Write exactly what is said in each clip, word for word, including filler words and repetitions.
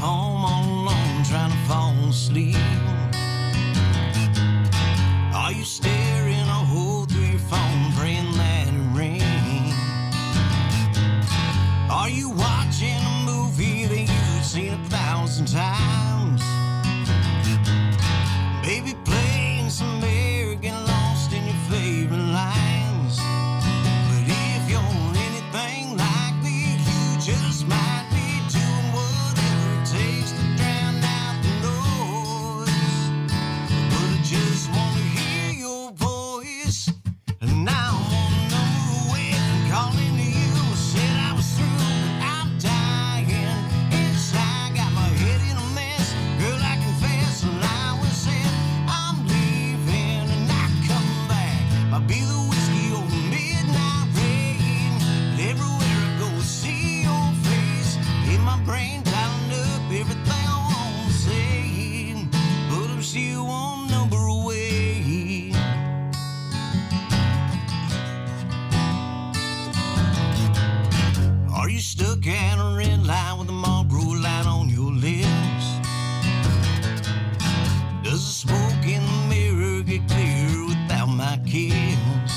home all alone trying to fall asleep? Are you staring a hole through your phone praying that it rains? Are you watching a movie that you've seen a thousand times? Baby, playing some bear, get lost in your favorite lines. But if you're anything like me, you just might be doing whatever it takes to drown out the noise. But I just wanna hear your voice, and now I'm on the number away from calling to you. I said I was through, but I'm dying inside. Got my head in a mess, girl, I confess. And I was said I'm leaving and not coming back. I'll be the whiskey over the midnight rain. And everywhere I go, I see your face. In my brain, dialing up everything I want to say. But I'm still one number away. Are you stuck at a red light with a Marlboro light on your lips? Does the smoke in the mirror get clear without my kiss?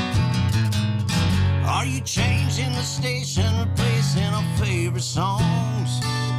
Are you changing the station, replacing our favorite songs?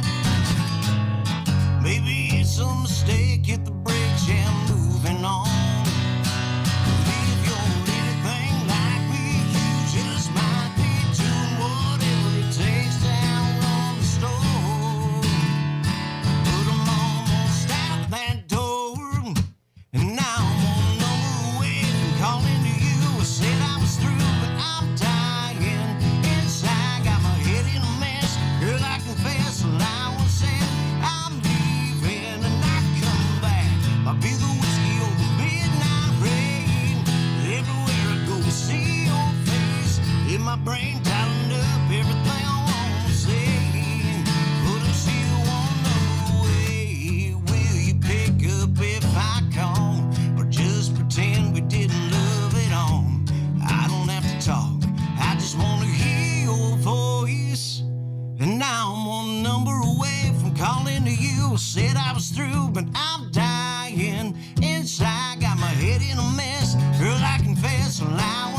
Maybe it's a mistake, hit the brake jam, moving on. If you're anything like me, you just might be doing whatever it takes to outrun the storm. But I'm almost out that door, and now I'm on the number away from calling to you. I said I was through, but I'm dying inside. Got my head in a mess, girl, I confess. And I once said I'm leaving and not coming back. I'll be the whiskey over midnight rain. Everywhere I go, I see your face. In my brain, dialing up everything I want to say. But I'm still one number away. Will you pick up if I call, or just pretend we didn't love it all? I don't have to talk, I just want to hear your voice. And now I'm one number away from calling to you. I said I was through, but I'm dying inside. Got my head in a mess, girl, I confess. Well, I